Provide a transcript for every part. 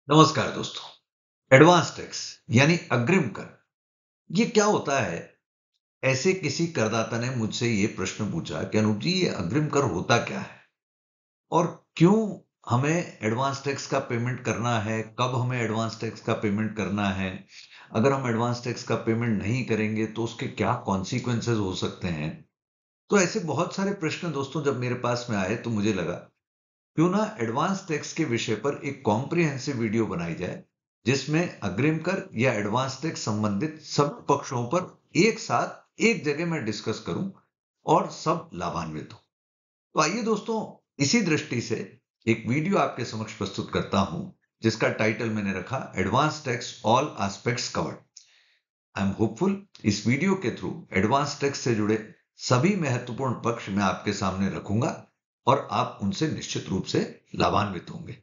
नमस्कार दोस्तों। Advance tax यानी अग्रिम कर, ये क्या होता है? ऐसे किसी करदाता ने मुझसे ये प्रश्न पूछा कि अनूप जी, ये अग्रिम कर होता क्या है और क्यों हमें एडवांस टैक्स का पेमेंट करना है, कब हमें एडवांस टैक्स का पेमेंट करना है, अगर हम एडवांस टैक्स का पेमेंट नहीं करेंगे तो उसके क्या कॉन्सिक्वेंसेस हो सकते हैं। तो ऐसे बहुत सारे प्रश्न दोस्तों जब मेरे पास में आए तो मुझे लगा क्यों ना एडवांस टैक्स के विषय पर एक कॉम्प्रिहेंसिव वीडियो बनाई जाए, जिसमें अग्रिम कर या एडवांस टैक्स संबंधित सब पक्षों पर एक साथ एक जगह मैं डिस्कस करूं और सब लाभान्वित हो। तो आइए दोस्तों, इसी दृष्टि से एक वीडियो आपके समक्ष प्रस्तुत करता हूं, जिसका टाइटल मैंने रखा advance tax all aspects covered. I am hopeful इस वीडियो के थ्रू एडवांस टैक्स से जुड़े सभी महत्वपूर्ण पक्ष मैं आपके सामने रखूंगा और आप उनसे निश्चित रूप से लाभान्वित होंगे।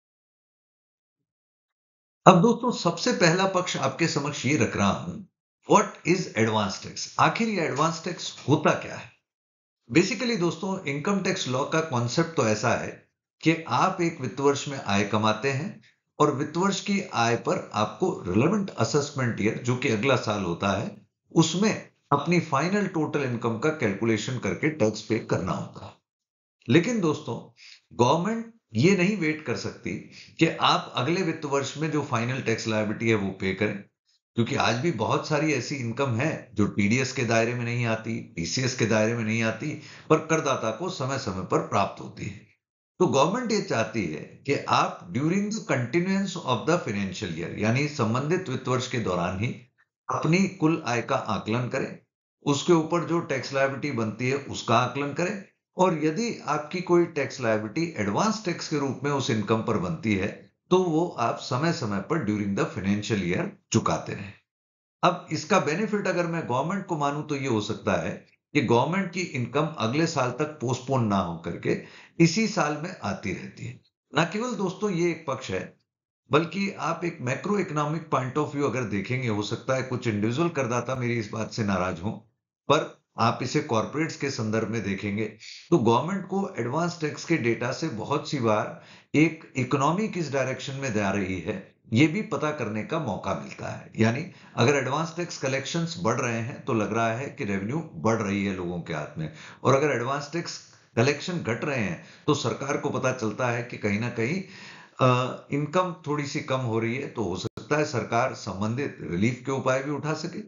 अब दोस्तों, सबसे पहला पक्ष आपके समक्ष ये रख रहा हूं, व्हाट इज एडवांस टैक्स? आखिर ये एडवांस टैक्स होता क्या है? बेसिकली दोस्तों, इनकम टैक्स लॉ का कॉन्सेप्ट तो ऐसा है कि आप एक वित्त वर्ष में आय कमाते हैं और वित्त वर्ष की आय पर आपको रिलेवेंट असेसमेंट ईयर, जो कि अगला साल होता है, उसमें अपनी फाइनल टोटल इनकम का कैलकुलेशन करके टैक्स पे करना होता है। लेकिन दोस्तों, गवर्नमेंट ये नहीं वेट कर सकती कि आप अगले वित्त वर्ष में जो फाइनल टैक्स लायबिलिटी है वो पे करें, क्योंकि आज भी बहुत सारी ऐसी इनकम है जो टीडीएस के दायरे में नहीं आती, टीसीएस के दायरे में नहीं आती, पर करदाता को समय समय पर प्राप्त होती है। तो गवर्नमेंट ये चाहती है कि आप during the continuance of the financial year, यानी संबंधित वित्त वर्ष के दौरान ही अपनी कुल आय का आकलन करें, उसके ऊपर जो टैक्स लायबिलिटी बनती है उसका आकलन करें, और यदि आपकी कोई टैक्स लायबिलिटी एडवांस टैक्स के रूप में उस इनकम पर बनती है तो वो आप समय समय पर ड्यूरिंग द फाइनेंशियल ईयर चुकाते रहें। अब इसका बेनिफिट अगर मैं गवर्नमेंट को मानूं तो ये हो सकता है कि गवर्नमेंट की इनकम अगले साल तक पोस्टपोन ना हो करके इसी साल में आती रहती है। ना केवल दोस्तों ये एक पक्ष है, बल्कि आप एक macro economic point of view अगर देखेंगे, हो सकता है कुछ इंडिविजुअल करदाता मेरी इस बात से नाराज हों, पर आप इसे कॉर्पोरेट्स के संदर्भ में देखेंगे तो गवर्नमेंट को एडवांस टैक्स के डेटा से बहुत सी बार एक इकोनॉमी किस डायरेक्शन में जा रही है ये भी पता करने का मौका मिलता है। यानी अगर एडवांस टैक्स कलेक्शंस बढ़ रहे हैं तो लग रहा है कि रेवेन्यू बढ़ रही है लोगों के हाथ में, और अगर एडवांस टैक्स कलेक्शन घट रहे हैं तो सरकार को पता चलता है कि कहीं ना कहीं इनकम थोड़ी सी कम हो रही है, तो हो सकता है सरकार संबंधित रिलीफ के उपाय भी उठा सके।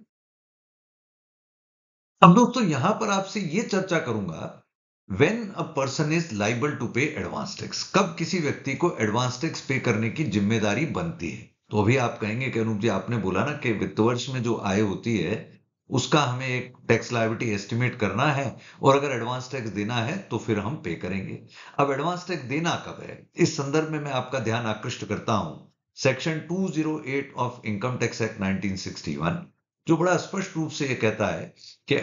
अब दोस्तों, यहां पर आपसे ये चर्चा करूंगा, when a person is liable to pay advance tax, कब किसी व्यक्ति को एडवांस टैक्स पे करने की जिम्मेदारी बनती है। तो अभी आप कहेंगे कि अनूप जी, आपने बोला ना कि वित्त वर्ष में जो आय होती है उसका हमें एक टैक्स लायबिलिटी एस्टिमेट करना है, और अगर एडवांस टैक्स देना है तो फिर हम पे करेंगे। अब एडवांस टैक्स देना कब है, इस संदर्भ में मैं आपका ध्यान आकृष्ट करता हूं section 208 of income tax act 1961, जो बड़ा स्पष्ट रूप से यह कहता है कि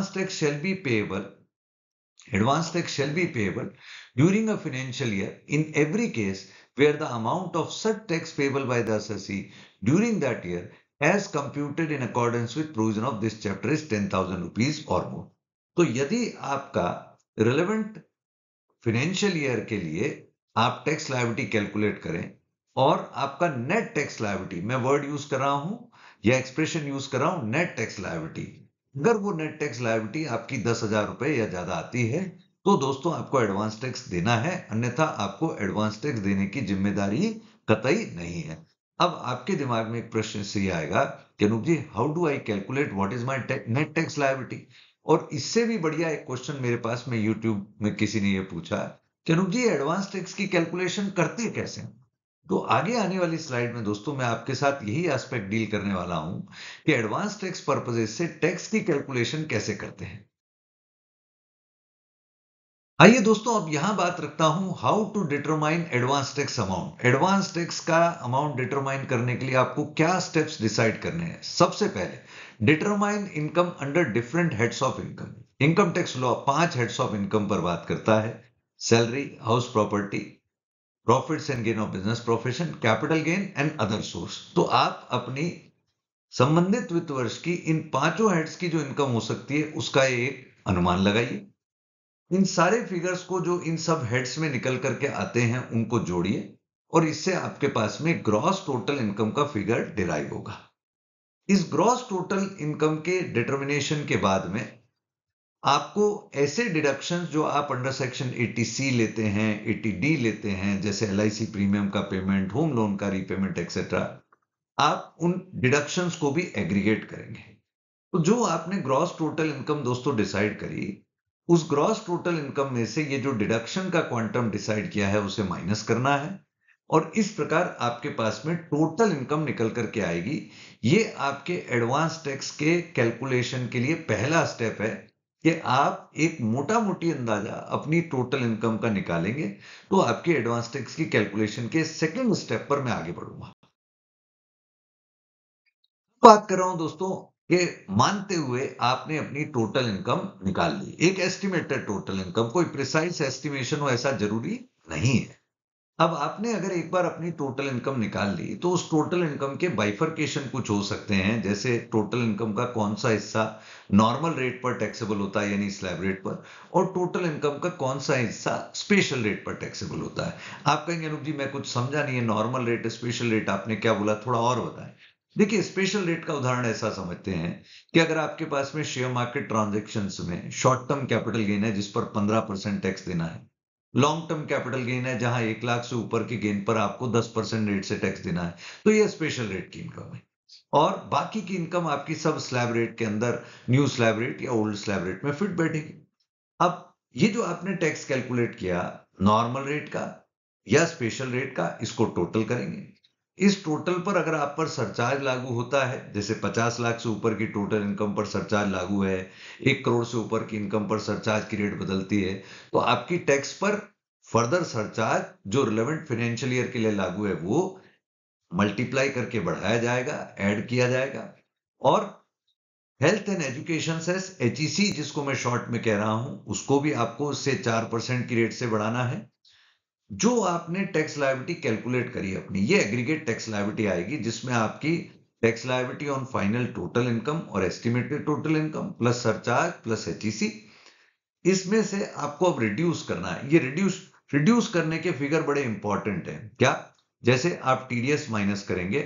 advance tax shall be payable during a financial year in every case where the amount of such tax payable by the assessee during that year as computed in accordance with provision of this chapter is 10,000 rupees or more। तो यदि आपका relevant financial year के लिए आप tax liability calculate करें और आपका net tax liability, मैं वर्ड यूज कर रहा हूं या एक्सप्रेशन यूज कर रहा हूं, नेट टैक्स लायबिलिटी, अगर वो नेट टैक्स लायबिलिटी आपकी 10,000 रुपए या ज्यादा आती है तो दोस्तों आपको एडवांस टैक्स देना है, अन्यथा आपको एडवांस टैक्स देने की जिम्मेदारी कतई नहीं है। अब आपके दिमाग में एक प्रश्न से ये आएगा कि Anoop ji, how do I calculate what is my net tax liability? और इससे भी बढ़िया एक क्वेश्चन मेरे पास में यूट्यूब में किसी ने ये पूछा कि अनूप जी, एडवांस टैक्स की कैलकुलेशन करते कैसे हैं? तो आगे आने वाली स्लाइड में दोस्तों मैं आपके साथ यही एस्पेक्ट डील करने वाला हूं कि एडवांस टैक्स पर्पसेस से टैक्स की कैलकुलेशन कैसे करते हैं। आइए दोस्तों, अब यहां बात रखता हूं how to determine advance tax amount. Advance tax का अमाउंट डिटरमाइन करने के लिए आपको क्या स्टेप्स डिसाइड करने हैं। सबसे पहले, determine income under different heads of income. Income tax law 5 heads of income पर बात करता है: salary, house property, profits and gain of business profession, capital gain and other source. तो आप अपनी संबंधित वित्त वर्ष की इन पांचों हेड्स की जो इनकम हो सकती है उसका एक अनुमान लगाइए। इन सारे फिगर्स को जो इन सब हेड्स में निकल करके आते हैं उनको जोड़िए, और इससे आपके पास में ग्रॉस टोटल इनकम का फिगर डिराइव होगा। इस ग्रॉस टोटल इनकम के डिटर्मिनेशन के बाद में आपको ऐसे डिडक्शंस जो आप अंडर सेक्शन 80C लेते हैं, 80D लेते हैं, जैसे LIC प्रीमियम का पेमेंट, होम लोन का रीपेमेंट एक्सेट्रा, आप उन डिडक्शंस को भी एग्रीगेट करेंगे। तो जो आपने ग्रॉस टोटल इनकम दोस्तों डिसाइड करी, उस ग्रॉस टोटल इनकम में से ये जो डिडक्शन का क्वांटम डिसाइड किया है उसे माइनस करना है, और इस प्रकार आपके पास में टोटल इनकम निकल करके आएगी। ये आपके एडवांस टैक्स के कैलकुलेशन के लिए पहला स्टेप है कि आप एक मोटा मोटी अंदाजा अपनी टोटल इनकम का निकालेंगे, तो आपके एडवांस टैक्स की कैलकुलेशन के सेकंड स्टेप पर मैं आगे बढ़ूंगा। बात कर रहा हूं दोस्तों कि मानते हुए आपने अपनी टोटल इनकम निकाल ली, एक एस्टिमेटेड टोटल इनकम, कोई प्रिसाइज एस्टिमेशन हो ऐसा जरूरी नहीं है। अब आपने अगर एक बार अपनी टोटल इनकम निकाल ली तो उस टोटल इनकम के बाइफरकेशन कुछ हो सकते हैं, जैसे टोटल इनकम का कौन सा हिस्सा नॉर्मल रेट पर टैक्सेबल होता है यानी स्लैब रेट पर, और टोटल इनकम का कौन सा हिस्सा स्पेशल रेट पर टैक्सेबल होता है। आप कहेंगे अनुप जी मैं कुछ समझा नहीं है, नॉर्मल रेट स्पेशल रेट आपने क्या बोला, थोड़ा और बताएं। देखिए स्पेशल रेट का उदाहरण ऐसा समझते हैं कि अगर आपके पास में शेयर मार्केट ट्रांजेक्शन्स में शॉर्ट टर्म कैपिटल गेन है जिस पर 15% टैक्स देना है, लॉन्ग टर्म कैपिटल गेन है जहां 1 लाख से ऊपर के गेन पर आपको 10% रेट से टैक्स देना है, तो ये स्पेशल रेट की इनकम है। और बाकी की इनकम आपकी सब स्लैब रेट के अंदर, न्यू स्लैब रेट या ओल्ड स्लैब रेट में फिट बैठेगी। अब ये जो आपने टैक्स कैलकुलेट किया नॉर्मल रेट का या स्पेशल रेट का, इसको टोटल करेंगे। इस टोटल पर अगर आप पर सरचार्ज लागू होता है, जैसे 50 लाख से ऊपर की टोटल इनकम पर सरचार्ज लागू है, 1 करोड़ से ऊपर की इनकम पर सरचार्ज की रेट बदलती है, तो आपकी टैक्स पर फर्दर सरचार्ज जो रिलेवेंट फाइनेंशियल ईयर के लिए लागू है वो मल्टीप्लाई करके बढ़ाया जाएगा, ऐड किया जाएगा। और health and education cess HEC जिसको मैं शॉर्ट में कह रहा हूं, उसको भी आपको उससे 4% की रेट से बढ़ाना है। जो आपने टैक्स लायबिलिटी कैलकुलेट करी अपनी, ये एग्रीगेट टैक्स लायबिलिटी आएगी जिसमें आपकी tax liability on final total income और estimated total income plus surcharge plus HEC, इसमें से आपको अब रिड्यूस करना है। ये रिड्यूस करने के फिगर बड़े इंपॉर्टेंट हैं। क्या? जैसे आप TDS माइनस करेंगे,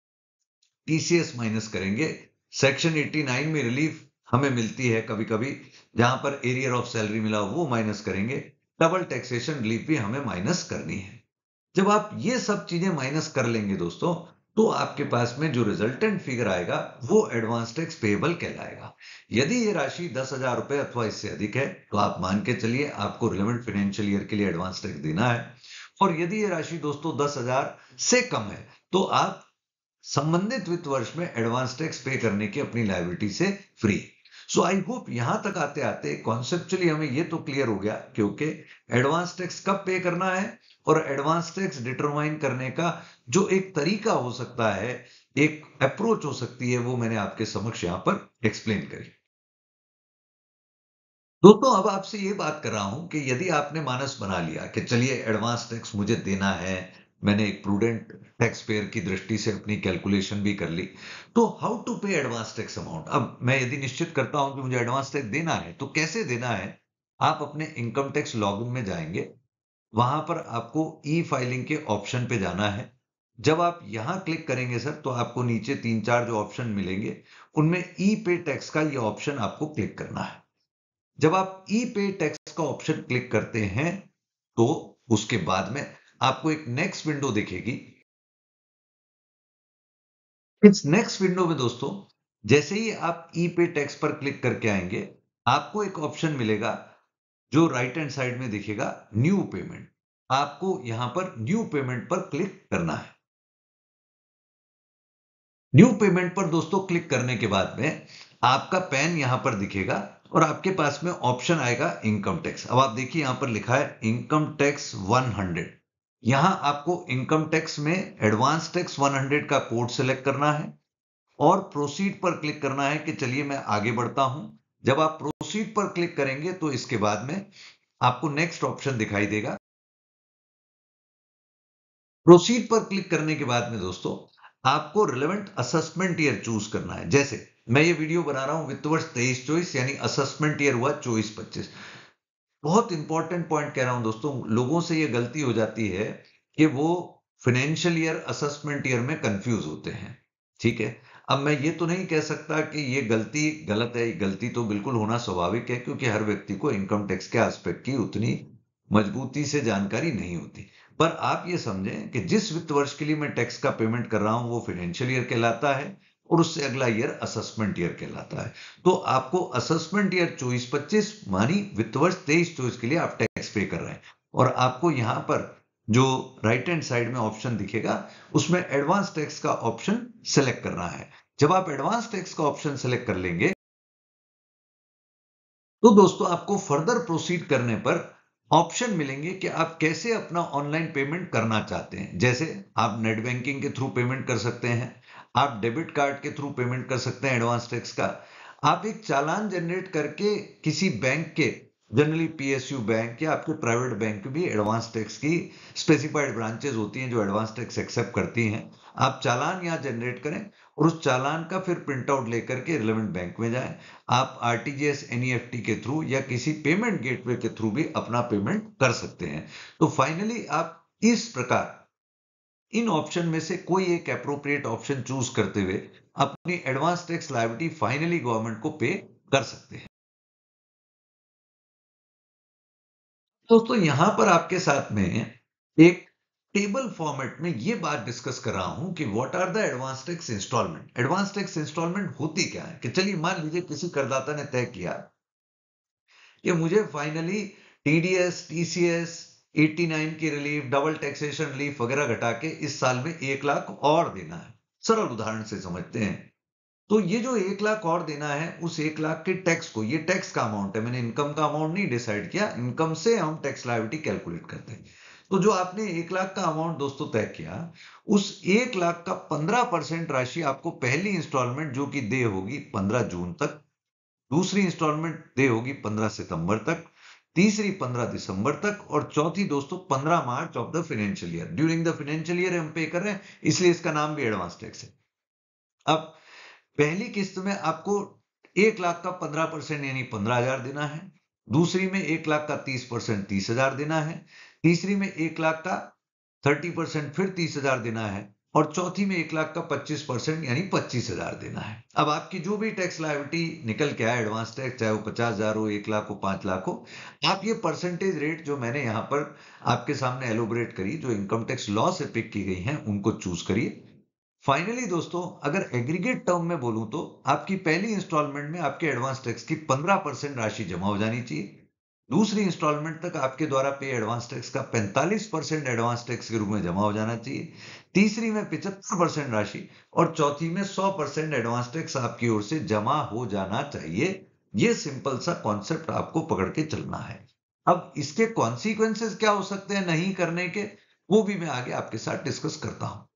TCS माइनस करेंगे, सेक्शन 89 में रिलीफ हमें मिलती है कभी कभी जहां पर एरियर ऑफ सैलरी मिला वो माइनस करेंगे, डबल टैक्सेशन रिलीफ भी हमें माइनस करनी है। जब आप ये सब चीजें माइनस कर लेंगे दोस्तों, तो आपके पास में जो रिजल्टेंट फिगर आएगा वो एडवांस टैक्स पेएबल कहलाएगा। यदि ये राशि 10,000 रुपए अथवा इससे अधिक है तो आप मान के चलिए आपको रिलेवेंट फाइनेंशियल ईयर के लिए एडवांस टैक्स देना है, और यदि ये राशि दोस्तों 10,000 से कम है तो आप संबंधित वित्त वर्ष में एडवांस टैक्स पे करने की अपनी लायबिलिटी से फ्री। सो आई होप यहां तक आते आते कॉन्सेप्चुअली हमें ये तो क्लियर हो गया क्योंकि एडवांस टैक्स कब पे करना है और एडवांस टैक्स डिटरमाइन करने का जो एक तरीका हो सकता है, एक अप्रोच हो सकती है, वो मैंने आपके समक्ष यहां पर एक्सप्लेन करी। दोस्तों अब आपसे ये बात कर रहा हूं कि यदि आपने मानस बना लिया कि चलिए एडवांस टैक्स मुझे देना है, मैंने एक प्रूडेंट टैक्स पेयर की दृष्टि से अपनी कैलकुलेशन भी कर ली, तो how to pay advance tax amount. अब मैं यदि निश्चित करता हूं कि मुझे एडवांस टैक्स देना है तो कैसे देना है। आप अपने इनकम टैक्स लॉगिन में जाएंगे, वहां पर आपको ई फाइलिंग के ऑप्शन पे जाना है। जब आप यहां क्लिक करेंगे सर तो आपको नीचे 3-4 जो ऑप्शन मिलेंगे उनमें ई पे टैक्स का ये ऑप्शन आपको क्लिक करना है। जब आप ई पे टैक्स का ऑप्शन क्लिक करते हैं तो उसके बाद में आपको एक नेक्स्ट विंडो दिखेगी। इस नेक्स्ट विंडो में दोस्तों जैसे ही आप ई पे टैक्स पर क्लिक करके आएंगे, आपको एक ऑप्शन मिलेगा जो राइट हैंड साइड में दिखेगा, न्यू पेमेंट। आपको यहां पर न्यू पेमेंट पर क्लिक करना है। न्यू पेमेंट पर दोस्तों क्लिक करने के बाद में आपका पैन यहां पर दिखेगा और आपके पास में ऑप्शन आएगा इनकम टैक्स। अब आप देखिए यहां पर लिखा है इनकम टैक्स 100। यहां आपको इनकम टैक्स में एडवांस टैक्स 100 का कोड सेलेक्ट करना है और प्रोसीड पर क्लिक करना है कि चलिए मैं आगे बढ़ता हूं। जब आप प्रोसीड पर क्लिक करेंगे तो इसके बाद में आपको नेक्स्ट ऑप्शन दिखाई देगा। प्रोसीड पर क्लिक करने के बाद में दोस्तों आपको रिलेवेंट असेसमेंट ईयर चूज करना है। जैसे मैं ये वीडियो बना रहा हूं वित्त वर्ष 23-24 यानी असेसमेंट ईयर हुआ 24-25। बहुत इंपॉर्टेंट पॉइंट कह रहा हूं दोस्तों, लोगों से ये गलती हो जाती है कि वो फाइनेंशियल ईयर, असेसमेंट ईयर में कंफ्यूज होते हैं। ठीक है, अब मैं ये तो नहीं कह सकता कि ये गलती गलत है, गलती तो बिल्कुल होना स्वाभाविक है, क्योंकि हर व्यक्ति को इनकम टैक्स के एस्पेक्ट की उतनी मजबूती से जानकारी नहीं होती। पर आप ये समझें कि जिस वित्त वर्ष के लिए मैं टैक्स का पेमेंट कर रहा हूं वो फाइनेंशियल ईयर कहलाता है, और उससे अगला ईयर असेसमेंट ईयर कहलाता है। तो आपको असेसमेंट ईयर 24-25 मानी वित्त वर्ष 23-24 के लिए आप टैक्स पे कर रहे हैं, और आपको यहां पर जो राइट हैंड साइड में ऑप्शन दिखेगा उसमें एडवांस टैक्स का ऑप्शन सेलेक्ट करना है। जब आप एडवांस टैक्स का ऑप्शन सेलेक्ट कर लेंगे तो दोस्तों आपको फर्दर प्रोसीड करने पर ऑप्शन मिलेंगे कि आप कैसे अपना ऑनलाइन पेमेंट करना चाहते हैं। जैसे आप नेट बैंकिंग के थ्रू पेमेंट कर सकते हैं, आप डेबिट कार्ड के थ्रू पेमेंट कर सकते हैं एडवांस टैक्स का, आप एक चालान जनरेट करके किसी बैंक के, जनरली पीएसयू बैंक या आपके प्राइवेट बैंक भी एडवांस टैक्स की स्पेसिफाइड ब्रांचेस होती हैं जो एडवांस टैक्स एक्सेप्ट करती हैं, आप चालान यहाँ जनरेट करें और उस चालान का फिर प्रिंट आउट लेकर के रिलेवेंट बैंक में जाएं। आप आरटीजीएस, एनईएफटी के थ्रू या किसी पेमेंट गेटवे के थ्रू भी अपना पेमेंट कर सकते हैं। तो फाइनली आप इस प्रकार इन ऑप्शन में से कोई एक अप्रोप्रिएट ऑप्शन चूज करते हुए अपनी advance tax liability finally government को पे कर सकते हैं। दोस्तों यहां पर आपके साथ में एक टेबल फॉर्मेट में ये बात डिस्कस कर रहा हूं कि what are the advance tax installment. Advance tax installment होती क्या है, कि चलिए मान लीजिए किसी करदाता ने तय किया कि मुझे फाइनली टीडीएस, टीसीएस, 89 की रिलीफ, डबल टैक्सेशन रिलीफ वगैरह घटा के इस साल में 1 लाख और देना है। सरल उदाहरण से समझते हैं। तो ये जो 1 लाख और देना है, उस 1 लाख के टैक्स को, ये टैक्स का अमाउंट है, मैंने इनकम का अमाउंट नहीं डिसाइड किया, इनकम से हम टैक्स लायबिलिटी कैलकुलेट करते हैं। तो जो आपने 1 लाख का अमाउंट दोस्तों तय किया, उस 1 लाख का 15% राशि आपको पहली इंस्टॉलमेंट जो कि दे होगी 15 जून तक, दूसरी इंस्टॉलमेंट दे होगी 15 सितंबर तक, तीसरी 15 दिसंबर तक, और चौथी दोस्तों 15 March of the financial year. During the financial year हम पे कर रहे हैं, इसलिए इसका नाम भी एडवांस टैक्स है। अब पहली किस्त में आपको 1 लाख का 15% यानी 15,000 देना है, दूसरी में 1 लाख का 30% 30,000 देना है, तीसरी में 1 लाख का 30% फिर 30,000 देना है, और चौथी में 1 लाख का 25% यानी 25,000 देना है। अब आपकी जो भी टैक्स लायबिलिटी निकल के आए एडवांस टैक्स, चाहे वो 50,000 हो, 1 लाख हो, 5 लाख हो, आप ये परसेंटेज रेट जो मैंने यहाँ पर आपके सामने एलोबरेट करी, जो इनकम टैक्स लॉ से पिक की गई हैं, उनको चूज करिए। फाइनली दोस्तों अगर एग्रीगेट टर्म में बोलूं तो आपकी पहली इंस्टॉलमेंट में आपके एडवांस टैक्स की 15% राशि जमा हो जानी चाहिए, दूसरी इंस्टॉलमेंट तक आपके द्वारा पे एडवांस टैक्स का 45% एडवांस टैक्स के रूप में जमा हो जाना चाहिए, तीसरी में 75% राशि, और चौथी में 100% एडवांस टैक्स आपकी ओर से जमा हो जाना चाहिए। ये सिंपल सा कॉन्सेप्ट आपको पकड़ के चलना है। अब इसके कॉन्सिक्वेंसेस क्या हो सकते हैं नहीं करने के, वो भी मैं आगे आपके साथ डिस्कस करता हूं।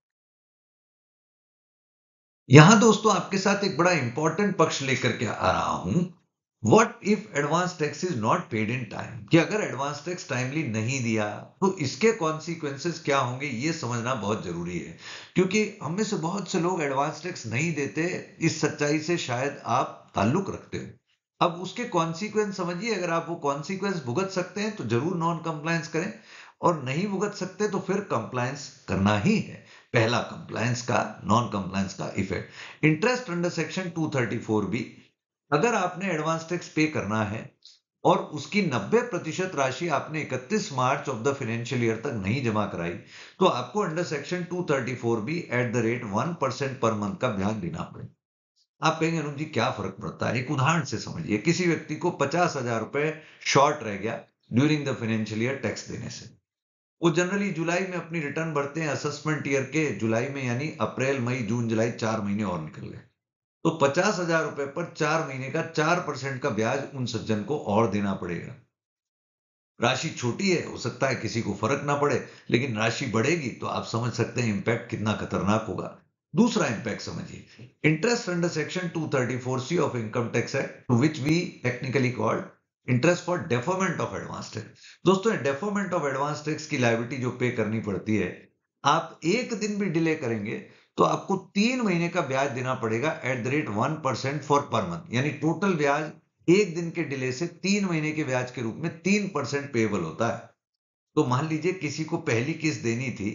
यहां दोस्तों आपके साथ एक बड़ा इंपॉर्टेंट पक्ष लेकर के आ रहा हूं। What if advance tax is not paid in time, कि अगर एडवांस टैक्स टाइमली नहीं दिया तो इसके कॉन्सिक्वेंसेस क्या होंगे, ये समझना बहुत जरूरी है। क्योंकि हम में से बहुत से लोग एडवांस टैक्स नहीं देते, इस सच्चाई से शायद आप ताल्लुक रखते हो। अब उसके कॉन्सिक्वेंस समझिए, अगर आप वो कॉन्सिक्वेंस भुगत सकते हैं तो जरूर नॉन कंप्लायंस करें, और नहीं भुगत सकते तो फिर कंप्लायंस करना ही है। पहला कंप्लायंस का, नॉन कंप्लायंस का effect, interest under section 234 B. अगर आपने एडवांस टैक्स पे करना है और उसकी 90% राशि आपने 31 March of the financial year तक नहीं जमा कराई, तो आपको under section 234 B at the rate 1% per month का ब्याज देना पड़ेगा। आप कहेंगे अनुज जी क्या फर्क पड़ता है, एक उदाहरण से समझिए। किसी व्यक्ति को 50,000 रुपए शॉर्ट रह गया during the financial year tax देने से। वो जनरली जुलाई में अपनी रिटर्न भरते हैं, असेसमेंट ईयर के जुलाई में, यानी अप्रैल मई जून जुलाई 4 महीने और निकल गए। तो 50,000 रुपए पर 4 महीने का 4% का ब्याज उन सज्जन को और देना पड़ेगा। राशि छोटी है, हो सकता है किसी को फर्क ना पड़े, लेकिन राशि बढ़ेगी तो आप समझ सकते हैं इंपैक्ट कितना खतरनाक होगा। दूसरा इंपैक्ट समझिए, interest under section 234C of income tax act, to which we technically called interest for deferment of advance tax. दोस्तों डेफरमेंट ऑफ एडवांस टैक्स की लायबिलिटी जो पे करनी पड़ती है, आप एक दिन भी डिले करेंगे तो आपको 3 महीने का ब्याज देना पड़ेगा at the rate 1% for per month, यानी टोटल ब्याज एक दिन के डिले से 3 महीने के ब्याज के रूप में 3% पेएबल होता है। तो मान लीजिए किसी को पहली किस्त देनी थी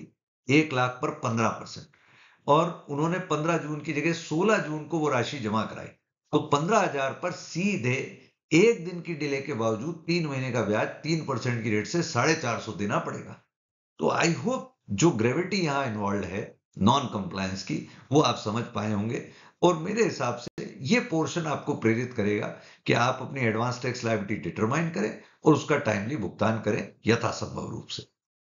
1 लाख पर 15%। और उन्होंने 15 जून की जगह 16 जून को वो राशि जमा कराई, तो 15,000 पर सीधे एक दिन की डिले के बावजूद 3 महीने का ब्याज 3% की रेट से 450 देना पड़ेगा। तो आई होप जो ग्रेविटी यहाँ इन्वॉल्व है नॉन कंप्लायंस की, वो आप समझ पाए होंगे। और मेरे हिसाब से ये पोर्शन आपको प्रेरित करेगा कि आप अपनी एडवांस टैक्स लायबिलिटी डिटरमाइन करें और उसका टाइमली भुगतान करें यथासंभव रूप से।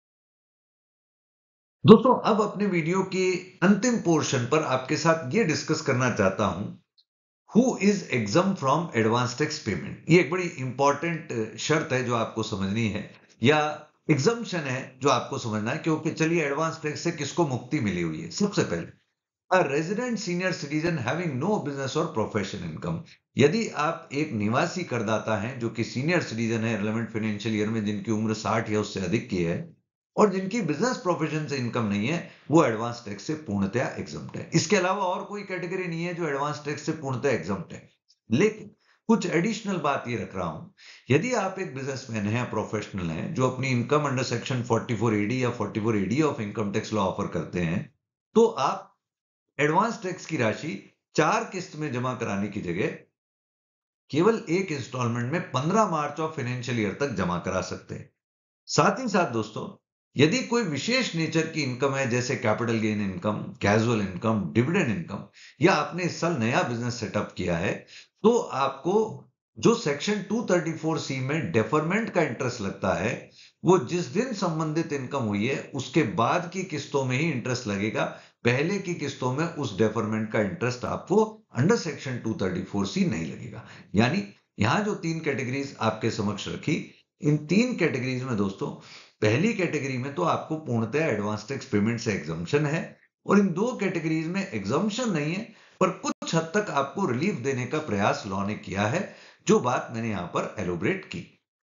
दोस्तों, अब अपने वीडियो के अंतिम पोर्शन पर आपके साथ ये डिस्कस करना चाहता हूं, who is exempt from advance tax payment. ये एक बड़ी इंपॉर्टेंट शर्त है जो आपको समझनी है, या एग्जम्पशन है जो आपको समझना है, क्योंकि चलिए एडवांस टैक्स से किसको मुक्ति मिली हुई है। सबसे पहले, a resident senior citizen having no business और प्रोफेशन इनकम। यदि आप एक निवासी करदाता हैं जो कि सीनियर सिटीजन है रिलेवेंट फाइनेंशियल ईयर में, जिनकी उम्र 60 या उससे अधिक की है और जिनकी बिजनेस प्रोफेशन से इनकम नहीं है, वो एडवांस टैक्स से पूर्णतया एग्जम्प्ट है। इसके अलावा और कोई कैटेगरी नहीं है जो एडवांस टैक्स से पूर्णतया एग्जम्प्ट है। लेकिन कुछ एडिशनल बात ये रख रहा हूं, यदि आप एक बिजनेसमैन हैं, प्रोफेशनल हैं, जो अपनी इनकम अंडर सेक्शन 44AD या 44AD of income tax law offer करते हैं, तो आप एडवांस टैक्स की राशि 4 किस्त में जमा कराने की जगह केवल एक इंस्टॉलमेंट में 15 मार्च ऑफ फाइनेंशियल ईयर तक जमा करा सकते हैं। साथ ही साथ दोस्तों, यदि कोई विशेष नेचर की इनकम है, जैसे capital gain income, casual income, dividend income, या आपने इस साल नया बिजनेस सेटअप किया है, तो आपको जो सेक्शन 234C में डेफरमेंट का इंटरेस्ट लगता है, वो जिस दिन संबंधित इनकम हुई है उसके बाद की किस्तों में ही इंटरेस्ट लगेगा। पहले की किस्तों में उस डेफरमेंट का इंटरेस्ट आपको अंडर सेक्शन 234C नहीं लगेगा। यानी यहां जो 3 कैटेगरीज आपके समक्ष रखी, इन 3 कैटेगरीज में दोस्तों, पहली कैटेगरी में तो आपको पूर्णतः एडवांस टैक्स पेमेंट से एग्जम्पशन है, और इन 2 कैटेगरीज में एग्जम्पशन नहीं है, पर कुछ हद तक आपको रिलीफ देने का प्रयास लॉ ने किया है, जो बात मैंने यहां पर एलोबरेट की।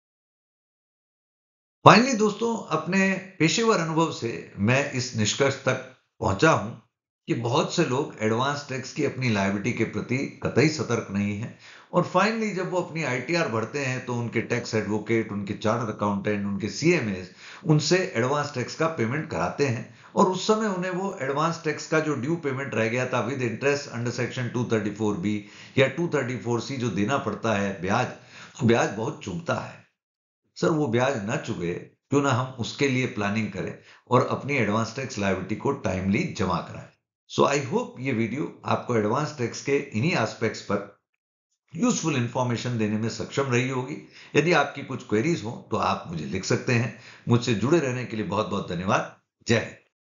फाइनली दोस्तों, अपने पेशेवर अनुभव से मैं इस निष्कर्ष तक पहुंचा हूं कि बहुत से लोग एडवांस टैक्स की अपनी लायबिलिटी के प्रति कतई सतर्क नहीं है, और फाइनली जब वो अपनी आईटीआर भरते हैं तो उनके टैक्स एडवोकेट, उनके चार्टर्ड अकाउंटेंट, उनके सीएमएस उनसे एडवांस टैक्स का पेमेंट कराते हैं, और उस समय उन्हें वो एडवांस टैक्स का जो ड्यू पेमेंट रह गया था with interest under section 234B या 234C जो देना पड़ता है ब्याज, तो ब्याज बहुत चुभता है। सर, वो ब्याज ना चुके, क्यों ना हम उसके लिए प्लानिंग करें और अपनी एडवांस टैक्स लायबिलिटी को टाइमली जमा कराएं। सो आई होप ये वीडियो आपको एडवांस टैक्स के इन्हीं एस्पेक्ट्स पर यूजफुल इंफॉर्मेशन देने में सक्षम रही होगी। यदि आपकी कुछ क्वेरीज हो तो आप मुझे लिख सकते हैं। मुझसे जुड़े रहने के लिए बहुत बहुत धन्यवाद। जय हिंद।